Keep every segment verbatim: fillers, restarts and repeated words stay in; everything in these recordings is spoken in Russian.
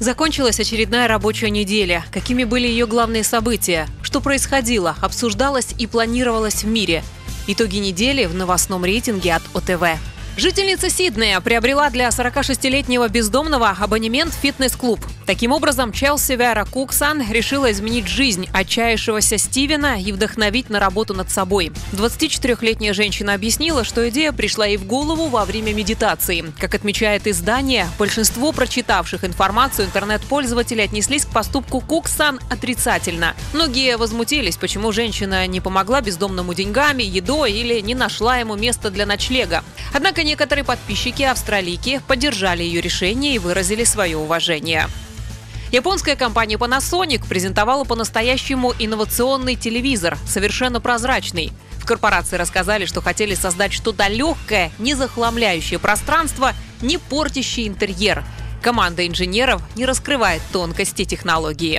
Закончилась очередная рабочая неделя. Какими были ее главные события? Что происходило, обсуждалось и планировалось в мире? Итоги недели в новостном рейтинге от О Тэ Вэ. Жительница Сиднея приобрела для сорокашестилетнего бездомного абонемент в фитнес-клуб. Таким образом, Челси Вера Куксан решила изменить жизнь отчаявшегося Стивена и вдохновить на работу над собой. двадцатичетырёхлетняя женщина объяснила, что идея пришла ей в голову во время медитации. Как отмечает издание, большинство прочитавших информацию интернет-пользователей отнеслись к поступку Куксан отрицательно. Многие возмутились, почему женщина не помогла бездомному деньгами, едой или не нашла ему место для ночлега. Однако некоторые подписчики-австралийки поддержали ее решение и выразили свое уважение. Японская компания Panasonic презентовала по-настоящему инновационный телевизор, совершенно прозрачный. В корпорации рассказали, что хотели создать что-то легкое, не захламляющее пространство, не портящее интерьер. Команда инженеров не раскрывает тонкости технологии.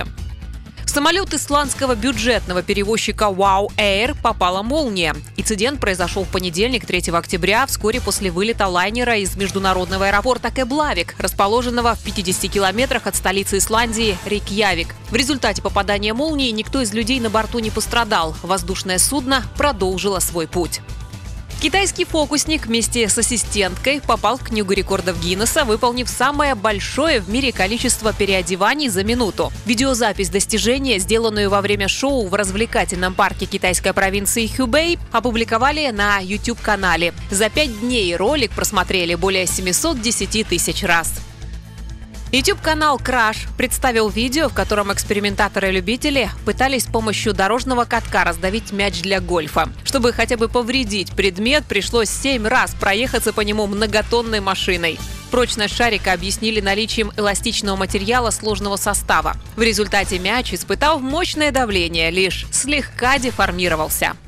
В самолет исландского бюджетного перевозчика Wow Air попала молния. Инцидент произошел в понедельник, третьего октября, вскоре после вылета лайнера из международного аэропорта Кефлавик, расположенного в пятидесяти километрах от столицы Исландии Рейкьявик. В результате попадания молнии никто из людей на борту не пострадал. Воздушное судно продолжило свой путь. Китайский фокусник вместе с ассистенткой попал в Книгу рекордов Гиннесса, выполнив самое большое в мире количество переодеваний за минуту. Видеозапись достижения, сделанную во время шоу в развлекательном парке китайской провинции Хюбэй, опубликовали на YouTube-канале. За пять дней ролик просмотрели более семисот десяти тысяч раз. YouTube-канал Crash представил видео, в котором экспериментаторы-любители пытались с помощью дорожного катка раздавить мяч для гольфа. Чтобы хотя бы повредить предмет, пришлось семь раз проехаться по нему многотонной машиной. Прочность шарика объяснили наличием эластичного материала сложного состава. В результате мяч, испытав мощное давление, лишь слегка деформировался.